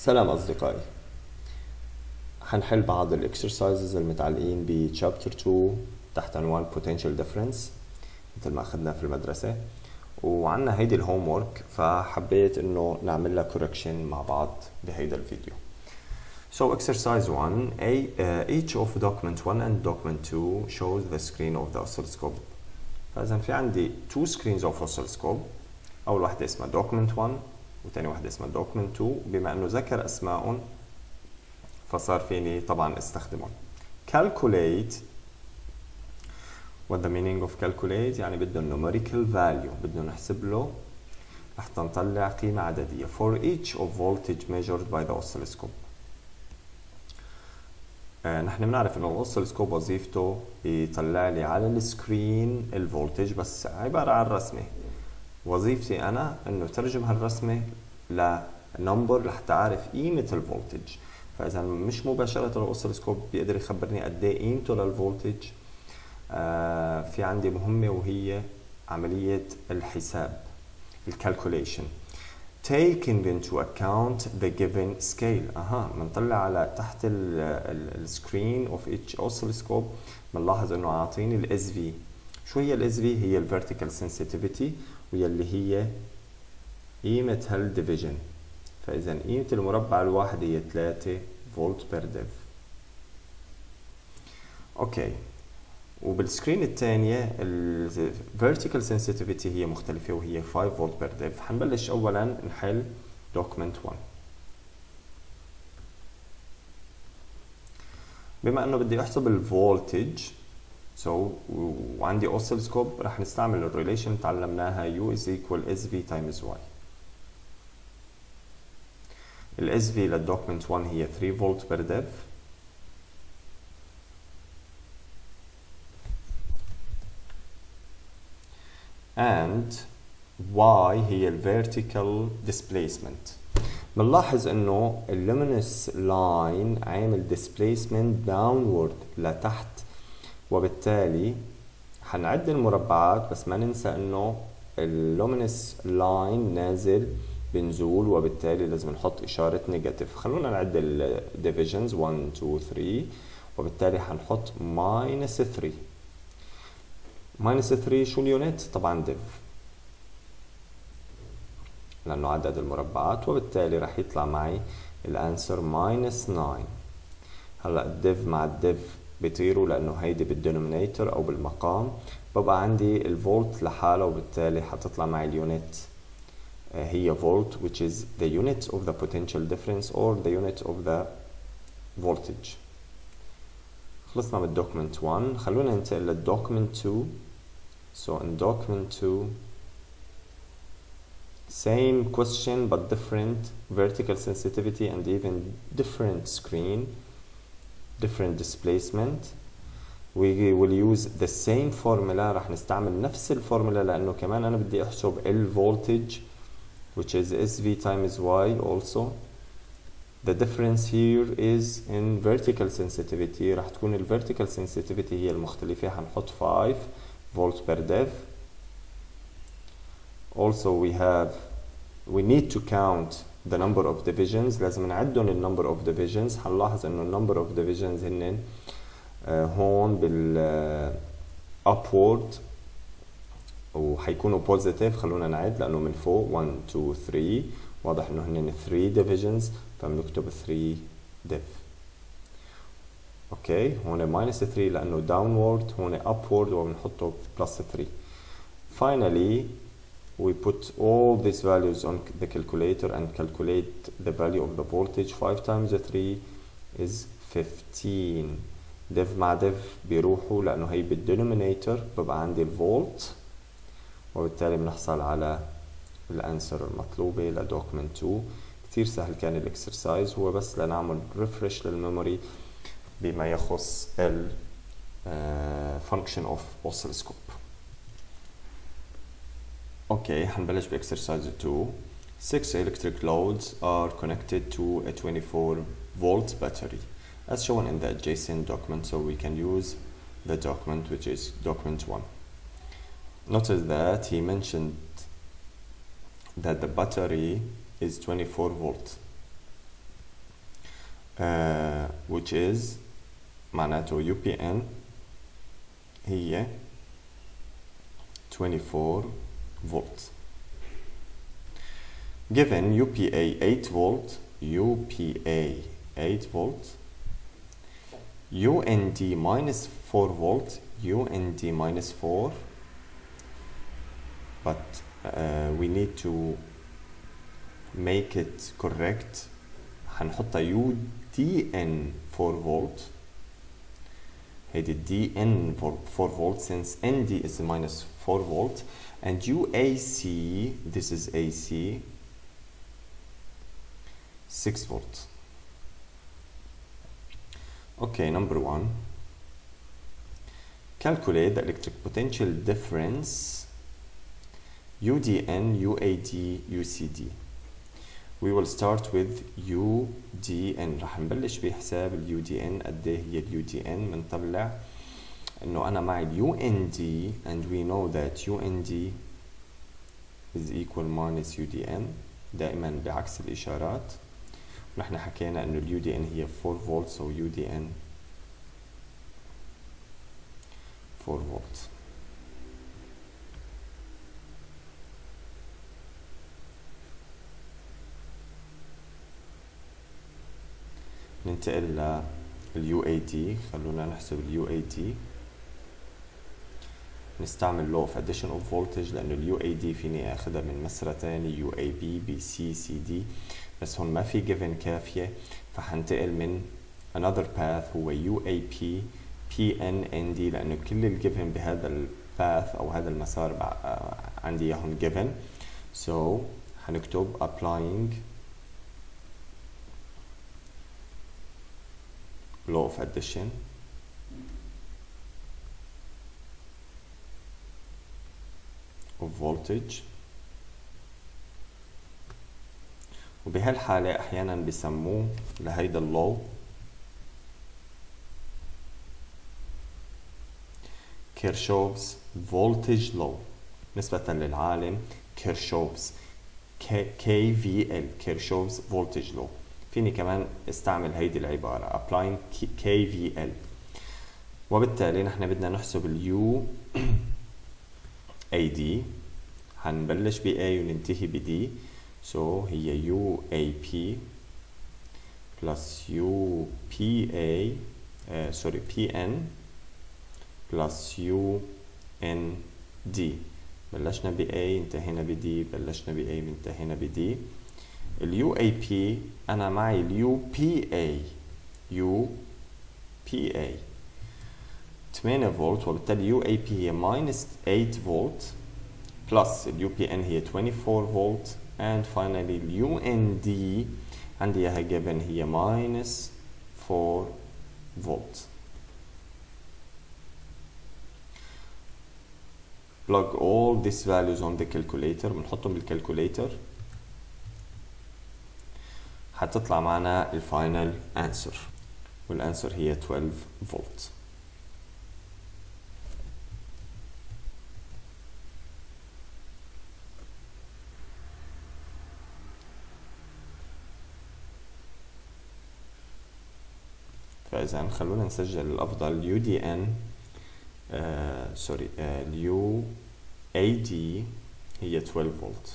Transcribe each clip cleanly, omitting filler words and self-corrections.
سلام أصدقائي. حنحل بعض الاكسرسايزز المتعلقين ب chapter 2 تحت عنوان potential difference مثل ما أخذنا في المدرسة، وعنا هيدي الهوم وورك فحبيت إنه نعمل لها correction مع بعض بهيدا الفيديو. So exercise 1 each of document 1 and document 2 shows the screen of the oscilloscope. فإذا في عندي two screens of oscilloscope، أول واحدة اسمها document 1 وثاني واحدة اسمها document 2. بما إنه ذكر أسمائهم فصار فيني طبعا استخدمهم. calculate. What the meaning of calculate؟ يعني بدنا numerical value، بدنا نحسب له حتى نطلع قيمة عددية for each of voltage measured by the oscilloscope. نحن بنعرف انه الاوسيلوسكوب وظيفته يطلع لي على السكرين الفولتج، بس عبارة عن رسمة. وظيفتي انا انه ترجم هالرسمة لنمبر لحتى اعرف قيمة الفولتج. فاذا مش مباشرة الاوسيلوسكوب بيقدر يخبرني قد ايه قيمته للفولتج. في عندي مهمة وهي عملية الحساب، الكالكوليشن. taking into account the given scale. بنطلع على تحت السكرين of each oscilloscope بنلاحظ انه عاطيني ال SV. شو هي ال SV؟ هي ال vertical sensitivity، واللي هي قيمة هالديفيجن. فاذا قيمة المربع الواحد هي 3 فولت بير ديف. اوكي، وبالسكرين الثانية ال vertical sensitivity هي مختلفة وهي 5 فولت بير ديف. حنبلش أولاً نحل document 1. بما إنه بدي أحسب الفولتج وعندي oscilloscope رح نستعمل الريليشن تعلمناها U is equal SV times Y. ال SV للdocument 1 هي 3 فولت بير ديف، and Y هي ال vertical displacement. بنلاحظ انه ال luminous line عامل displacement downward لتحت، وبالتالي حنعد المربعات بس ما ننسى انه ال luminous line نازل بنزول، وبالتالي لازم نحط اشارة نيجاتيف. خلونا نعد ال divisions 1 2 3، وبالتالي حنحط minus 3. minus 3 شو اليونت؟ طبعا ديف، لأنه عدد المربعات، وبالتالي راح يطلع معي الانسر minus 9. هلا الديف مع الديف بيطيروا لأنه هيدي بالدينومينيتور أو بالمقام، ببقى عندي الفولت لحاله، وبالتالي حتطلع معي اليونت هي فولت which is the unit of the potential difference or the unit of the voltage. خلصنا من document 1، خلونا ننتقل للdocument 2. So in document 2, same question but different vertical sensitivity and even different screen, different displacement. We will use the same formula. راح نستعمل نفس الفورمولا لأنه كمان أنا بدي أحسب ال voltage which is SV times Y also. The difference here is in vertical sensitivity. راح تكون ال vertical sensitivity هي المختلفة، حنحط 5 volt per dev. Also we need to count the number of divisions. لازم نعدهم ال number of divisions. حنلاحظ انه ال number of divisions هن هون بال upward وحيكونوا positive. خلونا نعد لانه من فوق 1 2 3 واضح انه هن 3 divisions، فبنكتب 3 div. اوكي، هون minus 3 لانه downward، هون upward وبنحطه plus 3. Finally we put all these values on the calculator and calculate the value of the voltage. 5 times 3 is 15. div مع div بيروحوا لانه هي بالدينومينيتور، ببقى عندي الفولت، وبالتالي بنحصل على الانسر المطلوبة لدوكمنت 2. كتير سهل كان الاكسرسايز، هو بس لنعمل ريفرش للميموري بما يخص ال function of oscilloscope. اوكي، حنبلش باكسرسايز 2. 6 electric loads are connected to a 24 volt battery as shown in the adjacent document, so we can use the document which is document 1. Notice that he mentioned that the battery is 24 volt. which is معناته UPN هي 24 volt. Given UPA 8 volt, UPA 8 volt, UND minus 4 volt, UND minus 4, but we need to make it correct. هنحطها UDN 4 volt. هيدي DN 4 volt since ND is minus 4 volt, and UAC, this is AC, 6 volt. Okay, number 1. Calculate the electric potential difference UDN, UAD, UCD. We will start with UDN. رح نبلش بحساب ال UDN. قد ايه هي ال UDN؟ بنطلع انه انا معي ال UND and we know that UND is equal minus UDN دائما بعكس الاشارات. ونحن حكينا انه ال UDN هي 4 volt, so UDN 4 volt. ننتقل لل UAD. خلونا نحسب ال UAD. نستعمل law of addition of voltage لأنه ال UAD فيني أخذها من مسرة تاني UAB BC CD، بس هون ما في given كافية، فحنتقل من another path هو UAP PN ND لأنه كل ال given بهذا ال path أو هذا المسار عندي إياهم given. So حنكتب applying law of addition of voltage. وبهالحالة أحيانا بسموه لهيدا اللو كيرشوف's voltage law نسبة للعالم كيرشوف's KVL كيرشوف's voltage law. فيني كمان استعمل هيدي العبارة applying KVL. وبالتالي نحن بدنا نحسب ال UAD. هنبلش ب A وننتهي ب D. So هي UAP plus UPA PN plus UND. بلشنا ب A انتهينا ب D، بلشنا ب A انتهينا ب D. ال UAP أنا معي ال UPA 8 فولت، وبالتالي UAP هي minus 8 فولت plus ال UPN هي 24 فولت and finally ال UND عندي إياها given هي minus 4 فولت. Plug all these values on the calculator. بنحطهم بالكالكوليتر حتطلع معنا الفاينل answer، والانسر هي 12 فولت. فإذا خلونا نسجل الأفضل UDN UAD هي 12 فولت.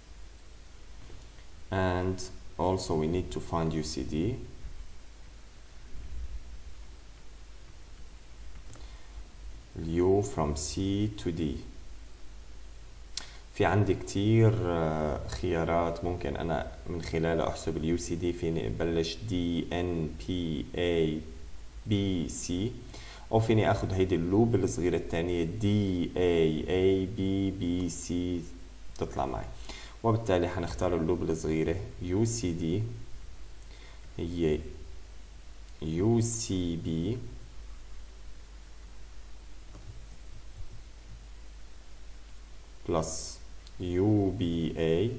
And also we need to find UCD. U from C to D. في عندي كتير خيارات ممكن أنا من خلالها أحسب ال UCD. فيني أبلش D N P A B C، أو فيني أخذ هيدي اللوب الصغيرة الثانية D A A B B C تطلع معي. وبالتالي حنختار اللوب الصغيرة UCD هي UCB plus UBA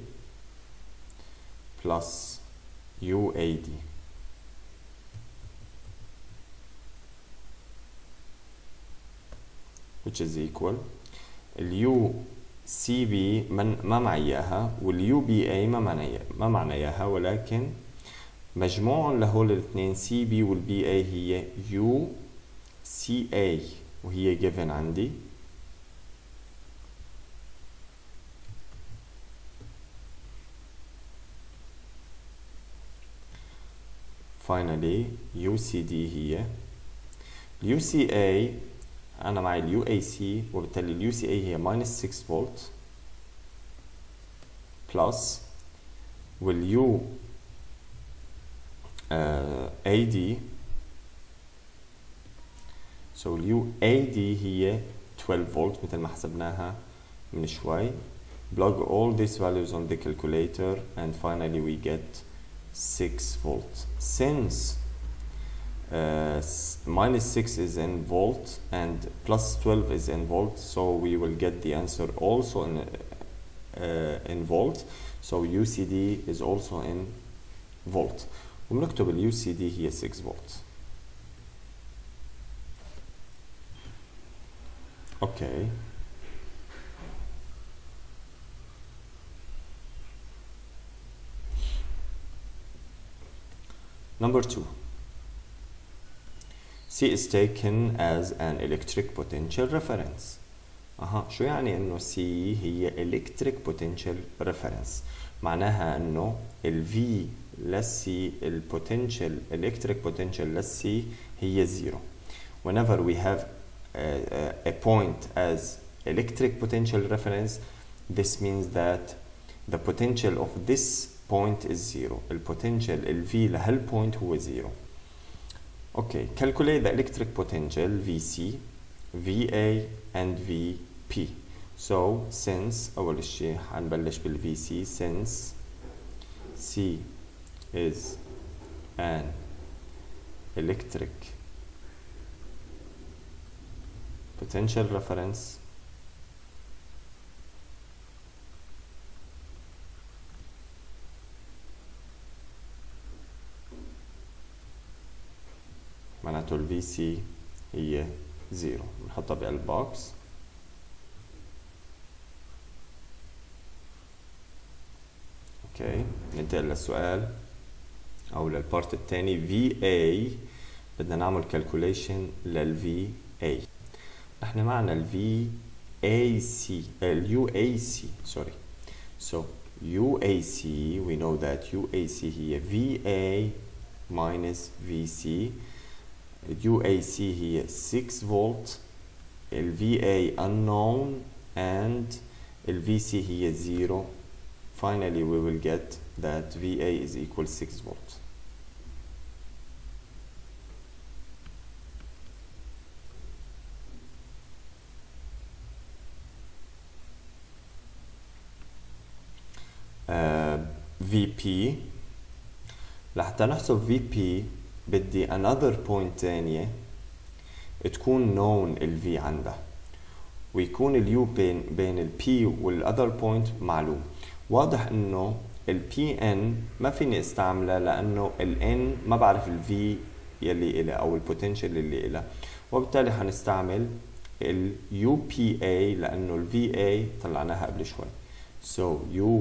plus UAD. which is equal ال UCB ما معي إياها، وال UBA ما معنى إياها، ولكن مجموعهم لهول الاثنين سي بي والبي اي هي يو سي اي، وهي given عندي. finally UCD هي UCA، أنا معي UAC، وبالتالي UCA هي minus 6 فولت plus وال AD، so UAD هي 12 فولت مثل ما حسبناها من شوي. plug all these values on the calculator and finally we get 6 volt. Since minus 6 is in volt and plus 12 is in volt, so we will get the answer also in volt. So UCD is also in volt. وبنكتب ال UCD هي 6 volt. Okay. Number 2. C is taken as an electric potential reference. شو يعني انه C هي electric potential reference؟ معناها انه ال V less C electric potential less C هي 0. Whenever we have a point as electric potential reference, this means that the potential of this point is 0. The potential ال V لهال point هو 0. Okay, calculate the electric potential VC, VA and VP. So since أول شيء حنبلش بال VC, since C is an electric potential reference, معناته ال VC هي 0. بنحطها بالبوكس. اوكي، ننتقل للسؤال او للبارت الثاني. VA بدنا نعمل كالكوليشن لل VA. نحن معنا ال VAC ال UAC sorry. So UAC, we know that UAC هي VA minus VC. UAC هي 6 volt, ال VA unknown and ال VC هي 0. Finally we will get that VA is equal 6 volt. VP لحتى نحسب VP بدي another point تانية تكون known ال V عندها، ويكون ال U بين ال P وال other point معلوم. واضح انه ال PN ما فيني استعملها لانه ال N ما بعرف ال V يلي إلها او ال potential اللي إلها، وبالتالي حنستعمل ال UPA لانه ال VA طلعناها قبل شوي. So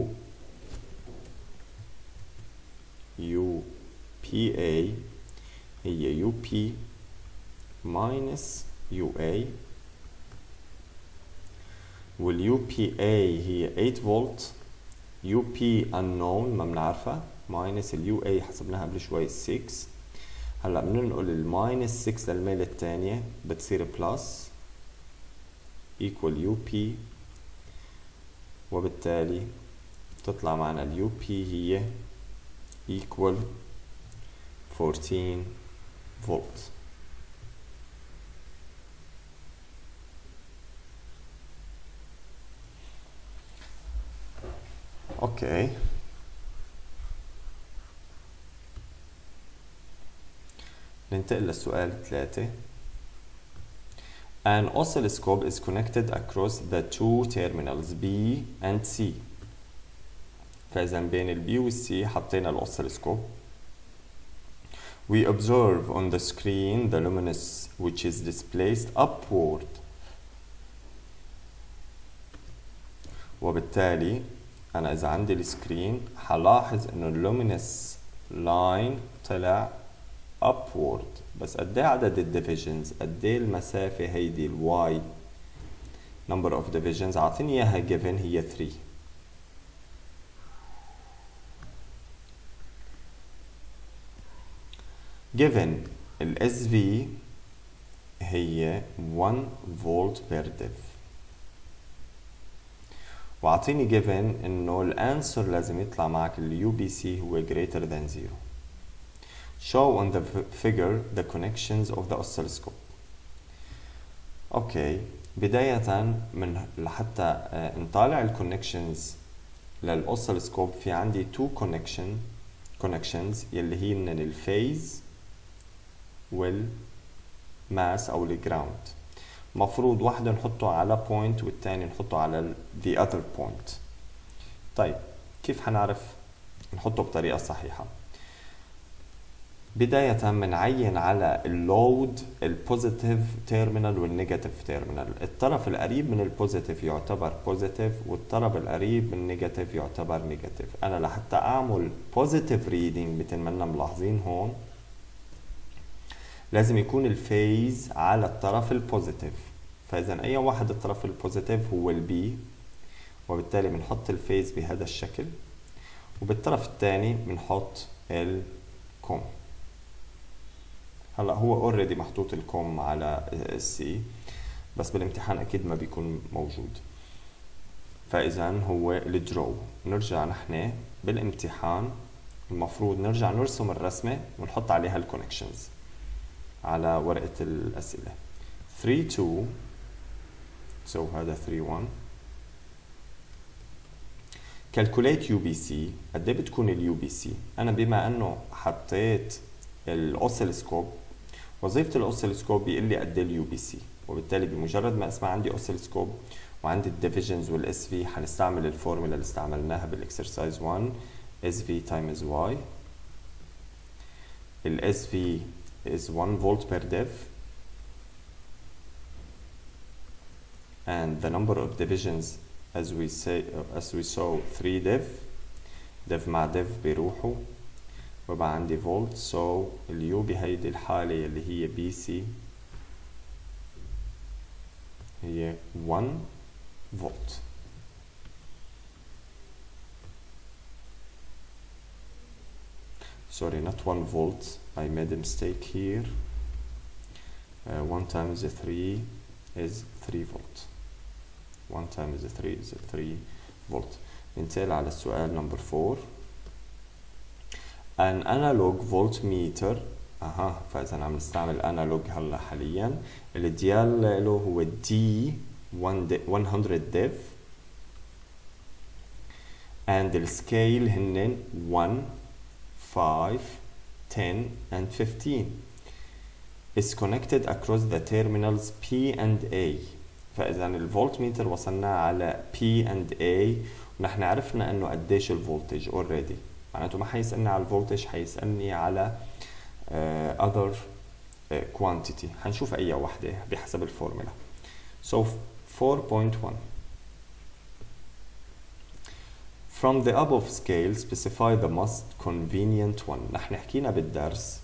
UPA هي UP minus UA، وال UPA هي 8 فولت، UP unknown ما بنعرفها minus ال UA حسبناها قبل شوي 6. هلا بننقل ال minus 6 للميل الثانية بتصير plus equal UP، وبالتالي تطلع معنا ال UP هي equal 14 volt. اوكي، ننتقل للسؤال 3. An oscilloscope is connected across the two terminals B and C. فإذا بين ال B وال C حطينا الأوسيلوسكوب. We observe on the screen the luminance which is displaced upward. وبالتالي أنا إذا عندي السكرين حلاحظ إنه اللومينس لاين طلع upward. بس قد ايه عدد الديفيجنز؟ قد ايه المسافة هيدي الواي number of divisions؟ عاطيني اياها given هي 3. given ال SV هي 1 volt per div، وعطيني given انه الانسر لازم يطلع معك ال UBC هو greater than 0. show on the figure the connections of the oscilloscope. اوكي، بداية من لحتى نطالع الكونكشنز للأوسيلوسكوب في عندي two connections يلي هي الفيز والماس أو الجراوند. مفروض واحدة نحطه على point والتاني نحطه على the other point. طيب كيف حنعرف نحطه بطريقة صحيحة؟ بداية بنعين على اللود البوزيتيف تيرمينال والنيجاتيف تيرمينال. الطرف القريب من البوزيتيف يعتبر بوزيتيف والطرف القريب من النيجاتيف يعتبر نيجاتيف. انا لحتى اعمل بوزيتيف ريدنج مثل ما ملاحظين هون لازم يكون الفيز على الطرف البوزيتيف، فاذا اي واحد الطرف البوزيتيف هو البي، وبالتالي بنحط الفيز بهذا الشكل، وبالطرف الثاني بنحط الكوم. هلا هو اوريدي محطوط الكوم على السي، بس بالامتحان اكيد ما بيكون موجود، فاذا هو الدرو. نرجع نحن بالامتحان المفروض نرجع نرسم الرسمه ونحط عليها الكونكشنز على ورقه الاسئله. 3 2 هذا 3 1. calculate UBC. قد ايه بتكون اليو بي سي؟ انا بما انه حطيت الاوسيلوسكوب، وظيفه الاوسيلوسكوب بيقول لي قد ايه اليو بي سي، وبالتالي بمجرد ما اسمع عندي اوسيلوسكوب وعندي الديفيجنز والاس في حنستعمل الفورمولا اللي استعملناها بالاكسرسايز 1 اس في times y. الاس في is 1 volt per div and the number of divisions as we saw 3 div مع div بيروحوا وبقى عندي فولت. سو اليو بهيدي الحالة اللي هي بي سي هي 1 فولت. sorry not 1 volt, I made a mistake here. 1 times 3 is 3 volt. 1 times 3 is 3 volt. ننتقل على السؤال نمبر 4. an analog voltmeter. فاذا عم نستعمل analog هلا حاليا. الديال له هو D 100 div and السكيل هن 1 5 10 and 15 is connected across the terminals P and A. فاذا الفولتميتر وصلنا على P and A ونحن عرفنا انه قديش الفولتج اوريدي، معناته ما حيسألني على الفولتج، حيسألني على other quantity. حنشوف اي وحده بحسب الفورمولا. so 4.1 from the above scale specify the most convenient one. نحن حكينا بالدرس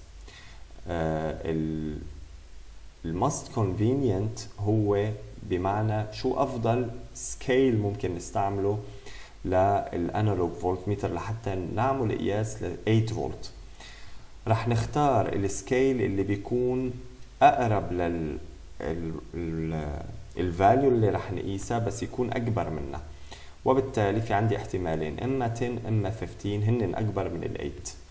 most convenient هو بمعنى شو افضل سكيل ممكن نستعمله للانالوج فولتميتر لحتى نعمل قياس ل 8 فولت. رح نختار السكيل اللي بيكون اقرب الفاليو اللي رح نقيسها بس يكون اكبر منها، وبالتالي في عندي احتمالين، اما 10 اما 15 هن اكبر من ال 8.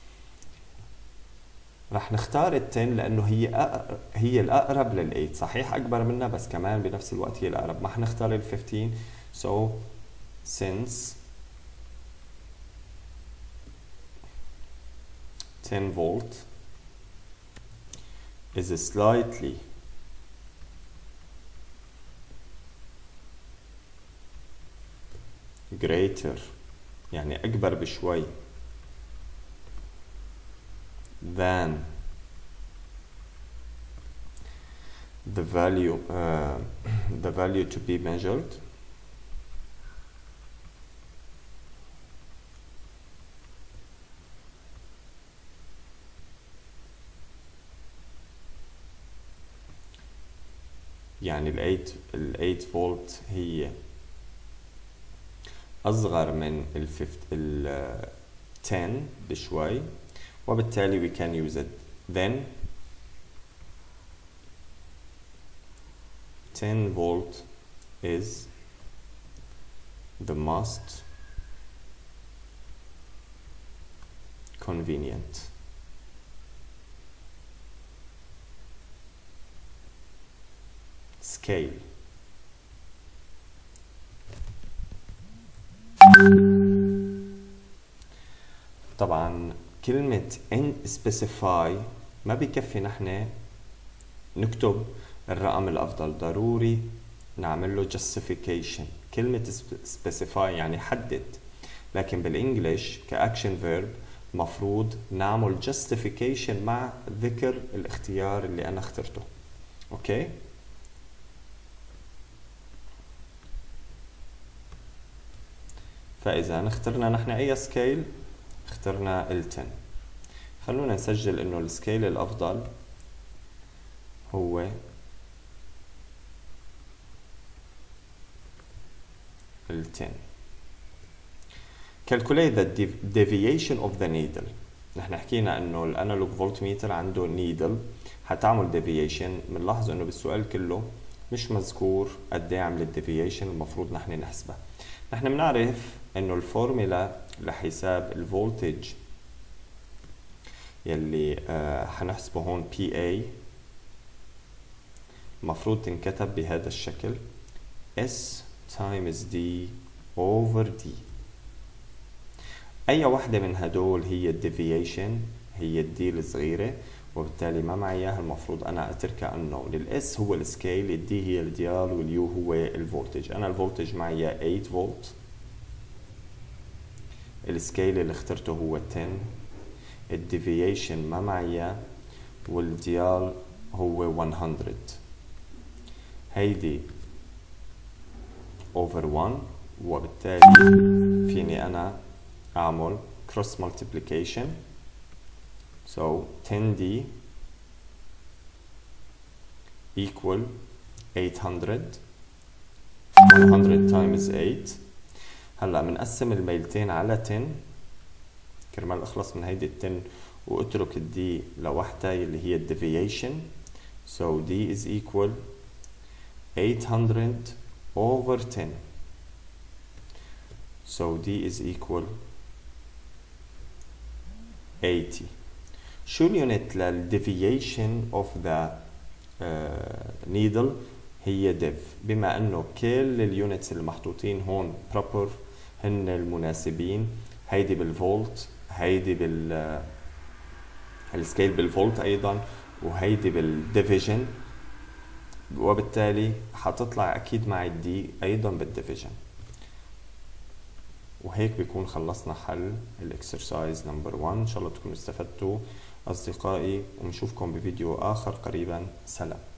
رح نختار ال 10 لانه هي الاقرب لل 8، صحيح اكبر منها بس كمان بنفس الوقت هي الاقرب. ما حنختار ال 15. so since 10 volt is slightly greater يعني أكبر بشوي than the value to be measured, يعني ال 8 فولت هي أصغر من ال 10 بشوي، وبالتالي we can use it. Then 10 volt is the most convenient. Scale. طبعا كلمة in specify ما بيكفي نحن نكتب الرقم الأفضل، ضروري نعمل له justification. كلمة specify يعني حدد، لكن بالإنجليش كأكشن فيرب مفروض نعمل justification مع ذكر الاختيار اللي أنا اخترته. أوكي؟ فإذا اخترنا نحن أي سكيل، اخترنا ال 10. خلونا نسجل إنه السكيل الأفضل هو ال 10. Calculate the deviation of the needle. نحن حكينا انه الانالوج فولتميتر عنده نيدل حتعمل ديفيشن. بنلاحظ انه بالسؤال كله مش مذكور قد ايه عملت ديفيشن، المفروض نحن نحسبها. نحن بنعرف انه الفورمولا لحساب الفولتج يلي حنحسبه هون PA المفروض تنكتب بهذا الشكل: S times D over D. أي واحدة من هدول هي الديفيشن، هي الدي الصغيرة، وبالتالي ما معي إياها، المفروض أنا أتركها أنه للإس هو السكيل، الدي هي الديال، واليو هو الفولتج. أنا الفولتج معي 8 فولت، السكيل اللي اخترته هو 10، الديفيشن ما معي، والديال هو 100. هيدي over 1، وبالتالي فيني أنا أعمل cross multiplication. So 10D equal 800. 100 times 8. هلا بنقسم الميلتين على 10 كرمال اخلص من هيدي ال 10 واترك الدي لوحدها اللي هي الديفيشن. So D is equal 800 over 10. So D is equal 80. شو اليونت للديفيشن of the needle؟ هي div. بما انه كل اليونتس اللي محطوطين هون proper هن المناسبين، هيدي بالفولت، هيدي السكيل بالفولت ايضا، وهيدي بالديفيجن، وبالتالي حتطلع اكيد معي الدي ايضا بالديفيجن. وهيك بيكون خلصنا حل الاكسرسايز نمبر 1. ان شاء الله تكونوا استفدتوا اصدقائي، ونشوفكم بفيديو اخر قريبا. سلام.